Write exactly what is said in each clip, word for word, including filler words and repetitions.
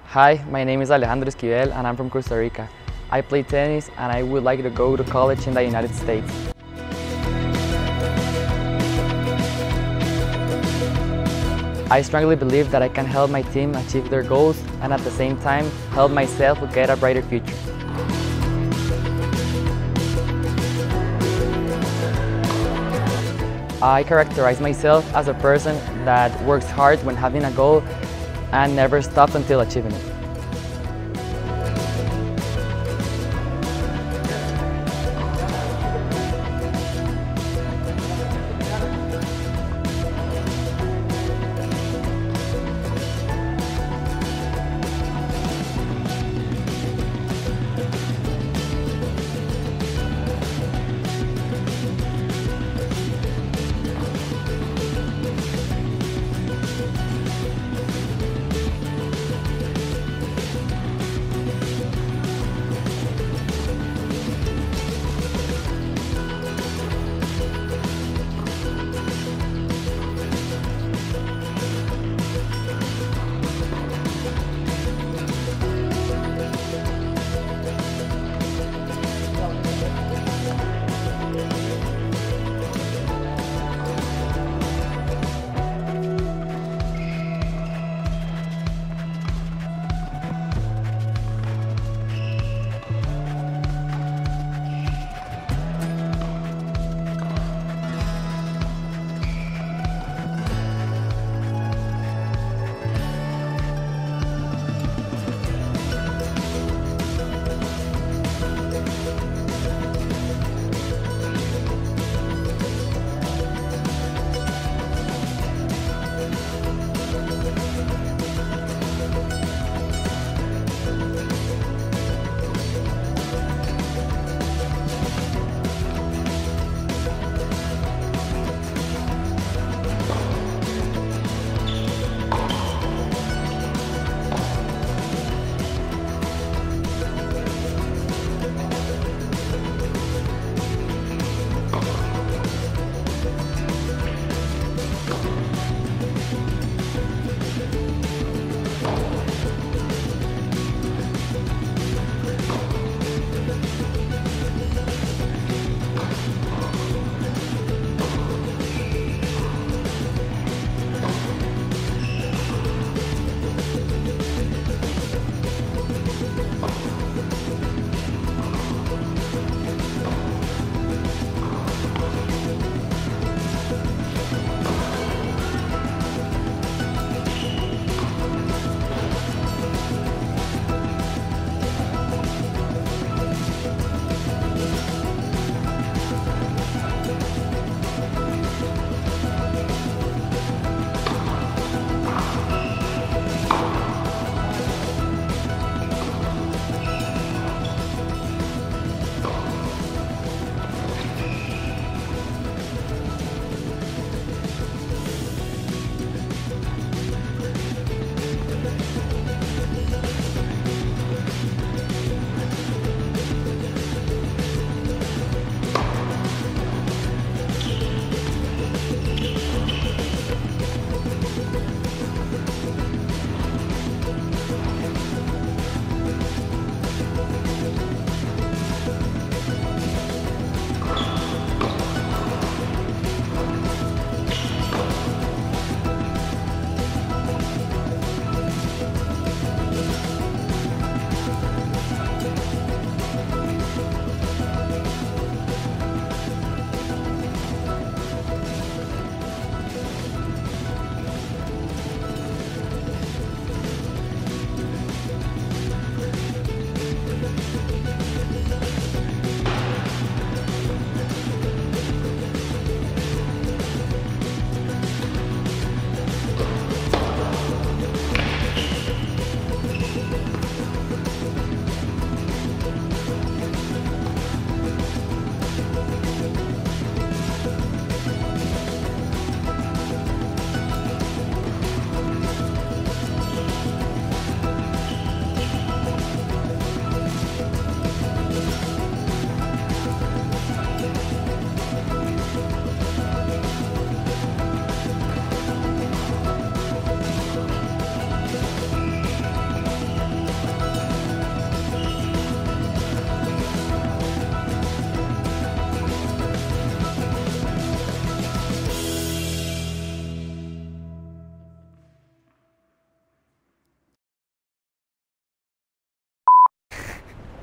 Hi, my name is Alejandro Esquivel and I'm from Costa Rica. I play tennis and I would like to go to college in the United States. I strongly believe that I can help my team achieve their goals and at the same time help myself get a brighter future. I characterize myself as a person that works hard when having a goal and never stops until achieving it.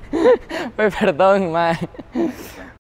Pues perdón, mae.